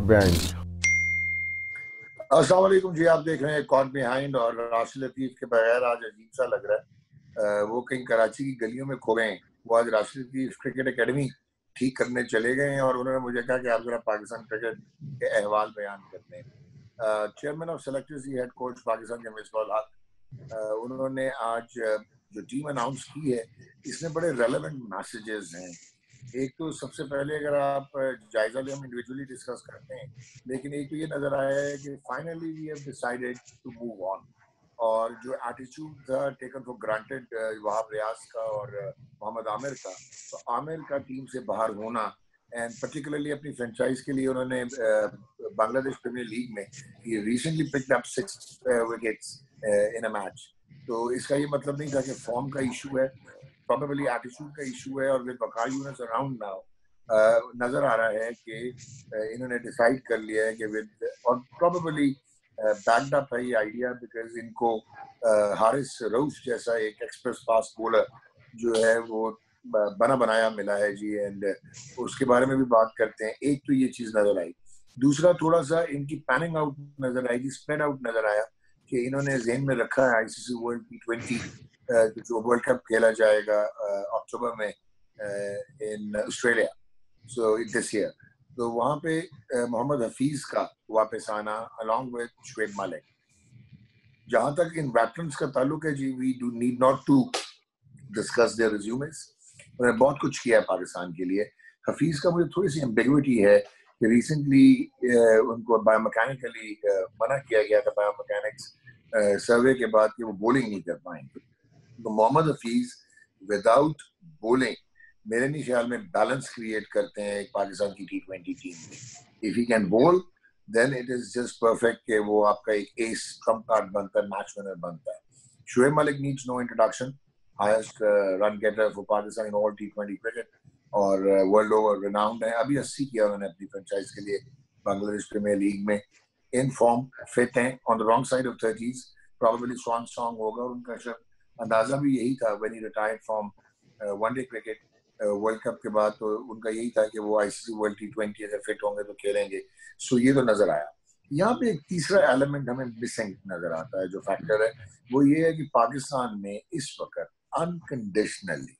Bench. अस्सलाम वालेकुम जी, आप देख रहे हैं कॉट बिहाइंड। और राशिद लतीफ के बगैर आज अजीब सा लग रहा है। वो कहीं कराची की गलियों में खो गए हैं। वो आज राशिद लतीफ क्रिकेट एकेडमी ठीक करने चले गए हैं और उन्होंने मुझे कहा कि आप जरा पाकिस्तान क्रिकेट के अहवाल बयान करते हैं। Chairman of selectors head coach Pakistan के मिसबाह हक, उन्होंने आज जो टीम अनाउंस की है इसमें बड़े रेलेवेंट मैसेजेस हैं। एक तो सबसे पहले अगर आप जायजा ले, हम इंडिविजुअली डिस्कस करते हैं, लेकिन एक तो ये नजर आया है कि finally we have decided to move on. और जो एटीट्यूड था taken for granted Wahab Riaz का और मोहम्मद आमिर का, तो आमिर का टीम से बाहर होना एंड पर्टिकुलरली अपनी फ्रेंचाइज के लिए उन्होंने बांग्लादेश प्रीमियर लीग में ही recently picked up 6 wickets in a match. तो इसका ये मतलब नहीं था कि फॉर्म का इशू है, probably एटीट्यूड का इशू है। और with Waqar Younis around now नजर आ रहा है कि इन्होंने डिसाइड कर लिया है कि विद, और probably बैक्ड अप है ये आइडिया बिकॉज इनको हारिस रऊफ जैसा एक एक्सप्रेस फास्ट बॉलर जो है वो बना बनाया मिला है जी। एंड उसके बारे में भी बात करते हैं। एक तो ये चीज नजर आई, दूसरा थोड़ा सा इनकी पैनिंग आउट नजर आएगी, स्प्रेड आउट नजर आया कि इन्होंने ज़हन में रखा है आईसीसी वर्ल्ड T20 जो वर्ल्ड कप खेला जाएगा अक्टूबर में in Australia, so this year. तो वहां पे मोहम्मद हफीज का वापस आना अलॉन्ग विद शुएब मलिक। जहां तक इन वेटरन्स का ताल्लुक है जी, we do need not to discuss their resumes. उन्होंने बहुत कुछ किया है पाकिस्तान के लिए। हफीज का मुझे थोड़ी सी एम्बिग्विटी है कि रिसेंटली उनको बायोमैकेनिकली मना किया गया था, बायोमैकेनिक्स सर्वे के बाद, कि वो बॉलिंग नहीं कर पाएंगे। तो मोहम्मद हफीज विदाउट बॉलिंग मेरे नहीं ख्याल में बैलेंस क्रिएट करते हैं एक पाकिस्तान की T20 टीम में। If he can bowl then it is just perfect कि वो आपका एक एस ट्रम्प कार्ड बनता है, मैच विनर बनता है। Shoaib Malik needs no introduction, highest run getter for Pakistan in all T20 cricket और वर्ल्ड ओवर रिनाउंड है। अभी 80 किया उन्होंने अपनी फ्रेंचाइज के लिए बांग्लादेश प्रीमियर लीग में। इन फॉर्म, फिट हैं, on the wrong side of 30s, probably swan song होगा। और उनका शायद अंदाजा भी यही था when he retired from one day cricket world cup के बाद, तो उनका यही था कि वो आईसीसी वर्ल्ड T20 अगर फिट होंगे तो खेलेंगे। सो ये तो नजर आया। यहाँ पे एक तीसरा एलिमेंट हमें मिसिंग नजर आता है, जो फैक्टर है वो ये है कि पाकिस्तान में इस वक्त अनकंडीशनली,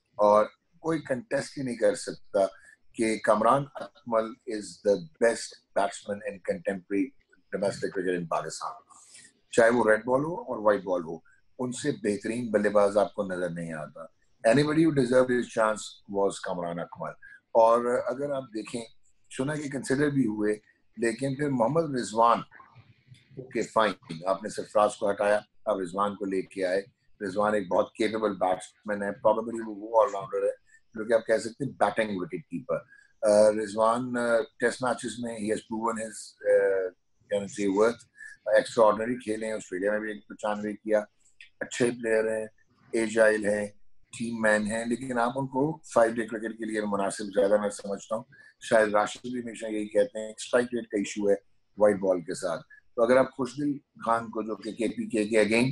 और कोई कंटेस्ट ही नहीं कर सकता कि Kamran Akmal is the best batsman in contemporary domestic cricket in Pakistan. चाहे वो रेड बॉल हो और व्हाइट बॉल हो, उनसे बेहतरीन बल्लेबाज आपको नजर नहीं आता। Anybody who deserved his chance was Kamran Akmal. और अगर आप देखें, सुना कि कंसिडर भी हुए, लेकिन फिर मोहम्मद रिजवान, ओके फाइन, आपने सरफराज को हटाया, अब रिजवान को लेके आए। रिजवान एक बहुत केपेबल बैट्समैन है, प्रॉबेबली वो ऑलराउंडर है जो कि आप कह सकते हैं batting wicket keeper. Rizwan test matches में he has proven his can say worth, extraordinary खेले हैं। ऑस्ट्रेलिया में भी 195 किया। अच्छे प्लेयर हैं, एजाइल हैं, टीम मैन हैं, लेकिन आप उनको 5 डे क्रिकेट के लिए मुनासिब ज्यादा मैं समझता हूँ। शायद राशिद भी हमेशा यही कहते हैं, स्ट्राइक रेट का इशू है व्हाइट बॉल के साथ। तो अगर आप खुशदिल खान को, जो कि KPK के अगेन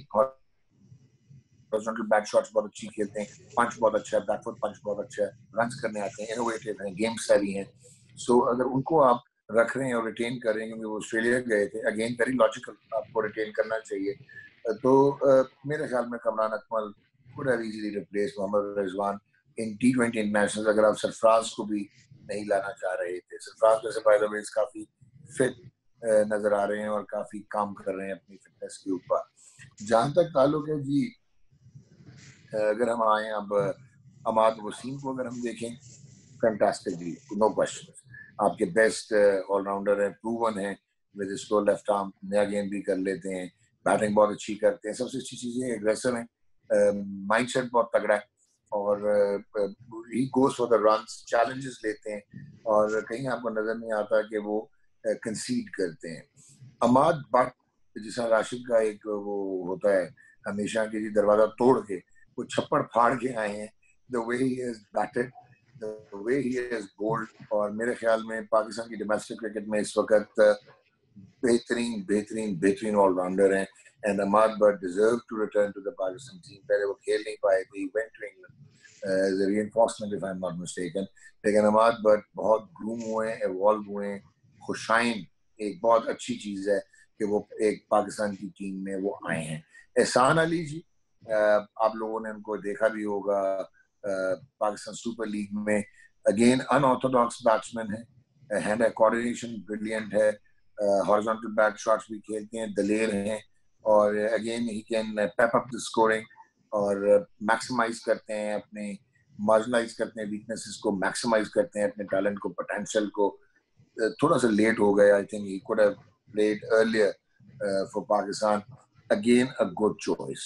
बैक शॉट्स बहुत अच्छी खेलते हैं, पंच बहुत अच्छा है, बैकफुट पंच बहुत अच्छा है, रन करने आते हैं, इनोवेटिव हैं, गेम सेवी हैं। सो अगर उनको आप रख रहे हैं और रिटेन कर रहे हैं, क्योंकि वो ऑस्ट्रेलिया गए थे, अगेन वेरी लॉजिकल, आपको रिटेन करना चाहिए। तो मेरे ख्याल में Kamran Akmal could have easily replaced Mohammad Rizwan in T20 international, अगर आप सरफराज को भी नहीं लाना चाह रहे थे। सरफराज जैसे बाय द वे काफी फिट नजर आ रहे हैं और काफी काम कर रहे हैं अपनी फिटनेस के ऊपर। जहां तक ताल्लुक है जी, अगर हम आए अब अमाद वसीम को अगर हम देखें, फैंटास्टिक जी, नो क्वेश्चन, आपके बेस्ट ऑलराउंडर है, प्रूवन है, विद स्लो लेफ्ट आर्म, नया गेम भी कर लेते हैं, बैटिंग बहुत अच्छी करते हैं। सबसे अच्छी चीज है एग्रेसिव है, माइंडसेट बहुत तगड़ा है, और he goes for the runs, challenges लेते हैं, और कहीं आपको नजर नहीं आता कि वो कंसीड करते हैं। अमाद बट, जिस राशिद का एक वो होता है हमेशा कि जी दरवाजा तोड़ के वो छप्पड़ फाड़ के आए हैं, the way he is batted, the way he is bowled. और मेरे ख्याल में पाकिस्तान की डोमेस्टिक क्रिकेट में इस वक्त बेहतरीन बेहतरीन बेहतरीन ऑलराउंडर हैं। And Amad Butt deserve to return to the Pakistan team. पहले वो खेल नहीं पाए थे, went to England as a reinforcement if I am not mistaken, लेकिन अमाद बट बहुत ग्रूम हुए, इवॉल्व हुए, खुशाइन एक बहुत अच्छी चीज़ है कि वो एक पाकिस्तान की टीम में वो आए हैं। एहसान अली जी, आप लोगों ने उनको देखा भी होगा पाकिस्तान सुपर लीग में, अगेन अनऑर्थोडॉक्स बैट्समैन है, हैंड कोऑर्डिनेशन ब्रिलियंट है, हॉरिजॉन्टल बैट शॉट्स भी खेलते हैं, दलेर हैं, और again he can pep up the scoring और मैक्सिमाइज करते हैं अपने, मार्जिनलाइज करते हैं वीकनेसेस को, मैक्सिमाइज करते हैं अपने टैलेंट को, पोटेंशियल को। थोड़ा सा लेट हो गया, I think he could have played earlier for Pakistan, again a good choice.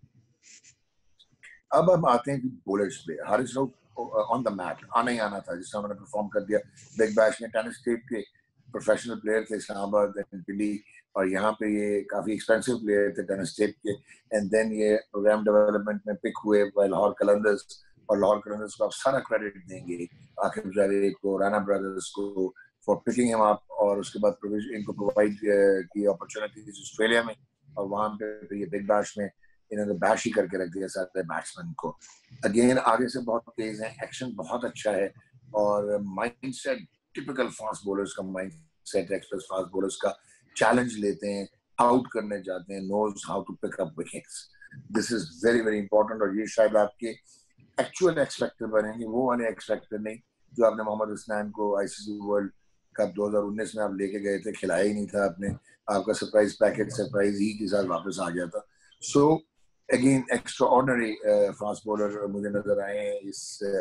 अब हम आते हैं बॉलर्स पे। Haris Rauf on the mat आना ही आना था, जिससे उन्होंने परफॉर्म कर दिया बिग बैश में। टेनिस स्टेट के प्रोफेशनल प्लेयर थे इस्लामाबाद एंड दिल्ली, और यहाँ पे ये काफी एक्सपेंसिव प्लेयर थे टेनिस स्टेट के, एंड देन ये प्रोग्राम डेवलपमेंट में पिक हुए बाय लाहौर कलंदर्स, और लाहौर कलंदर्स को आप सारा क्रेडिट देंगे आकिब जावेद को, राना ब्रदर्स को, फॉर पिकिंग हिम अप, और उसके बाद इनको प्रोवाइड की अपॉर्चुनिटीज ऑस्ट्रेलिया में, और वहां पे ये बिग बैश में इन्होंने बैश ही करके रख दिया सारे बैट्समैन को। अगेन आगे से बहुत तेज है, एक्शन बहुत अच्छा है, और माइंडसेट टिपिकल फास्ट बॉलर्स का माइंडसेट, एक्सप्रेस फास्ट बॉलर्स का, चैलेंज लेते हैं, आउट करने जाते हैं, knows how to pick up wickets. This is very very important, और ये शायद आपके एक्चुअल एक्सपेक्टर बनेंगे, वो वाले एक्सपेक्टर नहीं जो आपने मोहम्मद हसनैन को आईसीसी वर्ल्ड कप 2019 में आप लेके गए थे, खिलाया ही नहीं था आपने, आपका सरप्राइज पैकेज सरप्राइज ही के साथ वापस आ गया था। So again extraordinary fast bowler मुझे नजर आए हैं इस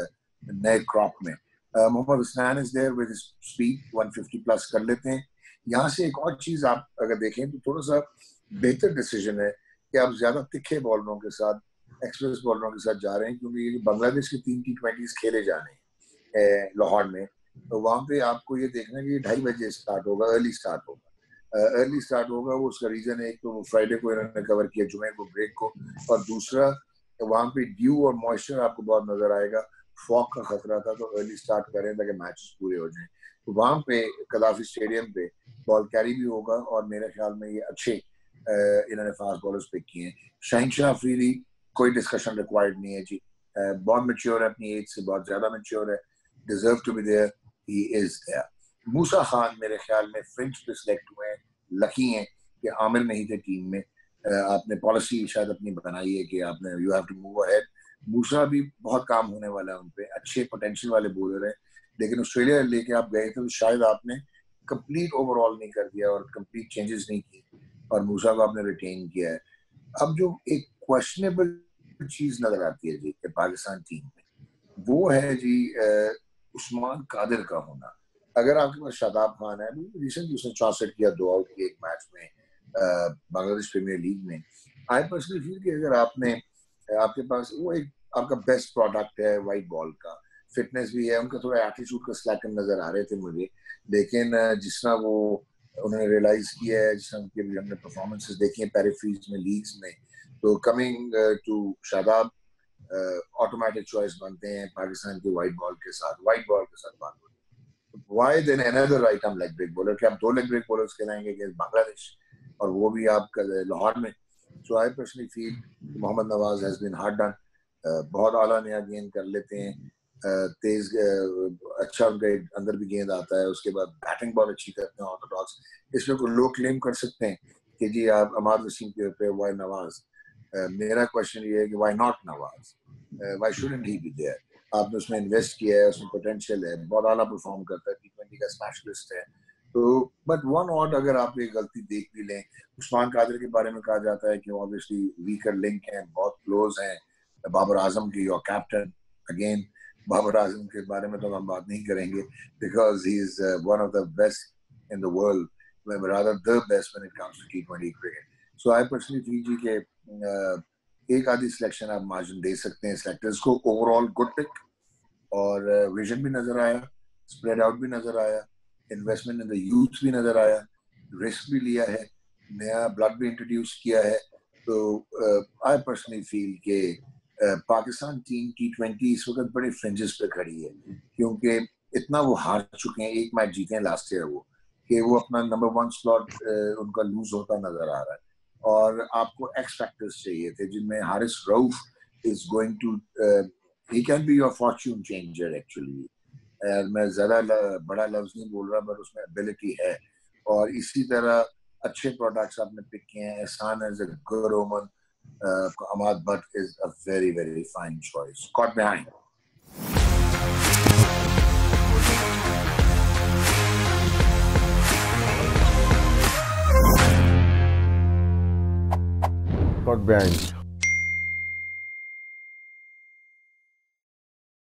नए क्रॉप में। Mohammad Hasnain is there with speed, 150 plus कर लेते हैं। यहाँ से एक और चीज आप अगर देखें तो थोड़ा सा बेहतर डिसीजन है कि आप ज्यादा तिखे बॉलरों के साथ, एक्सप्रेस बॉलरों के साथ जा रहे हैं, क्योंकि ये बांग्लादेश के 3 T20 खेले जाने हैं लाहौर में, तो वहां पे आपको ये देखना है कि 2:30 बजे स्टार्ट होगा, अर्ली स्टार्ट होगा। अर्ली स्टार्ट होगा, वो उसका रीजन है, एक तो फ्राइडे को इन्होंने कवर किया, जुमे को ब्रेक को, और दूसरा वहां पे ड्यू और मॉइस्चर आपको बहुत नजर आएगा, फॉग का खतरा था, तो अर्ली स्टार्ट करें ताकि मैचेस पूरे हो जाएं। तो वहां पे कदाफी स्टेडियम पे बॉल कैरी भी होगा, और मेरे ख्याल में ये अच्छे इन्होंने फास्ट बॉलर्स पिक किए हैं। शहनशाह अफरीदी कोई डिस्कशन रिक्वायर्ड नहीं है जी, बहुत मैच्योर है, अपनी एज से बहुत ज्यादा मैच्योर है, deserve to be there, he is there. Musa Khan मेरे ख्याल में फ्रिंज पे सिलेक्ट हुए हैं, लकी हैं कि आमिर नहीं थे टीम में। आपने पॉलिसी शायद अपनी बनाई है कि आपने you have to move ahead. Musa भी बहुत काम होने वाला है उन पे, अच्छे पोटेंशियल वाले बॉलर हैं, लेकिन ऑस्ट्रेलिया लेके आप गए थे तो शायद आपने कंप्लीट ओवरऑल नहीं कर दिया और कंप्लीट चेंजेस नहीं किए, और मूसा को आपने रिटेन किया है। अब जो एक क्वेश्चनेबल चीज नजर आती है जी पाकिस्तान टीम में, वो है जी उस्मान कादिर का होना। अगर आपके पास शादाब खान है, रिसेंटली उसने 64 किया, 2 आउट किए एक मैच में बांग्लादेश प्रीमियर लीग में। आई पर्सनली फील कि अगर आपके पास वो एक आपका बेस्ट प्रोडक्ट है वाइट बॉल का, फिटनेस भी है, उनका थोड़ा एटीट्यूड का स्लैकन नजर आ रहे थे मुझे, लेकिन जिस तरह वो उन्होंने रियलाइज किया है, जिस तरह की हमने परफॉर्मेंसेस देखी हैं पेरिफेरीज में, लीग्स में, तो coming to Shadab automatic choice बनते हैं पाकिस्तान के वाइट बॉल के साथ बात होती है। Why then another right arm leg break bowler, कि आप 2 लेग ब्रेक बॉलर्स खिलाएंगे अगेंस्ट बांग्लादेश, और वो भी आपका लाहौर में। So I personally feel Mohammad Nawaz has been hard done, बहुत आला नया गेंद कर लेते हैं, तेज अच्छा उनके अंदर भी गेंद आता है, उसके बाद बैटिंग बहुत अच्छी करते हैं ऑर्थोडॉक्स। इसमें कोई लोग क्लेम कर सकते हैं कि जी आप अमाद वसीम के पे वाई नवाज, मेरा क्वेश्चन ये है कि why not Nawaz, why shouldn't he be there. आपने उसमें इन्वेस्ट किया है, उसमें पोटेंशियल है, बहुत आला परफॉर्म करता है, T20 का स्पेशलिस्ट है, तो बट वन ऑट अगर आप ये गलती देख भी लें। उस्मान कादिर के बारे में कहा जाता है कि ऑब्वियसली वीकर लिंक हैं, बहुत क्लोज हैं बाबर आजम की, your captain. Again Babar Azam के बारे में तो हम बात नहीं करेंगे because he is one of the best in the world, rather the best when it comes to T20 cricket. So I personally feel जी के एक आधी सिलेक्शन आप मार्जिन दे सकते हैं सिलेक्टर्स को। ओवरऑल गुड पिक, और विजन भी नजर आया, स्प्रेड आउट भी नजर आया, इन्वेस्टमेंट इन द यूथ भी नजर आया, रिस्क भी लिया है, नया ब्लड भी इंट्रोड्यूस किया है। तो आई पर्सनली फील के पाकिस्तान टीम T20 इस वक्त बड़े फ्रिंजेस पे खड़ी है, क्योंकि इतना वो हार चुके हैं, एक मैच जीते हैं लास्ट ईयर वो, कि वो अपना नंबर 1 स्लॉट उनका लूज होता नजर आ रहा है। और आपको एक्स फैक्टर्स चाहिए थे, जिनमें Haris Rauf is going to, he can be your fortune changer actually. यार मैं ज्यादा बड़ा लफ्ज नहीं बोल रहा, पर उसमें एबिलिटी है। और इसी तरह अच्छे प्रोडक्ट्स आपने पिक किए हैं। एहसान is a good omen, Amad Butt is a very very fine choice. Caught behind. Caught behind.